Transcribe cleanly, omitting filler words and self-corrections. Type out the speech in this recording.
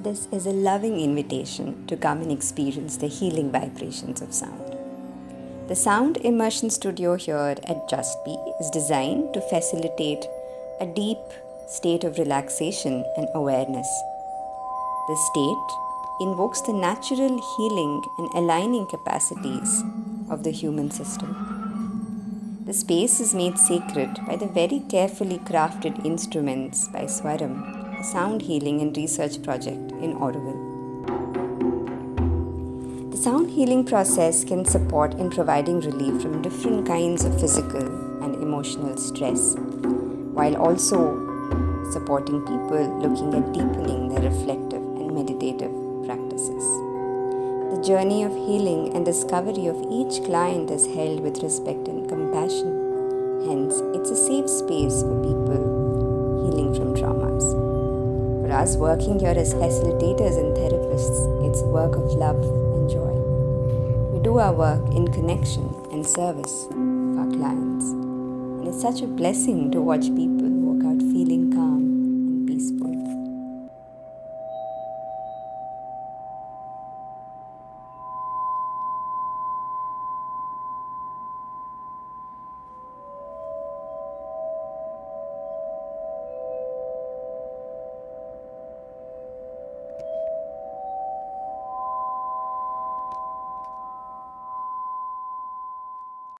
This is a loving invitation to come and experience the healing vibrations of sound. The Sound Immersion Studio here at JustBe is designed to facilitate a deep state of relaxation and awareness. This state invokes the natural healing and aligning capacities of the human system. The space is made sacred by the very carefully crafted instruments by SVARAM, a sound healing and research project in Auroville. The sound healing process can support in providing relief from different kinds of physical and emotional stress, while also supporting people looking at deepening their reflective and meditative practices. The journey of healing and discovery of each client is held with respect and compassion. Hence, it's a safe space for people healing from traumas. For us working here as facilitators and therapists, it's a work of love and joy. We do our work in connection and service of our clients. And it's such a blessing to watch people walk out feeling calm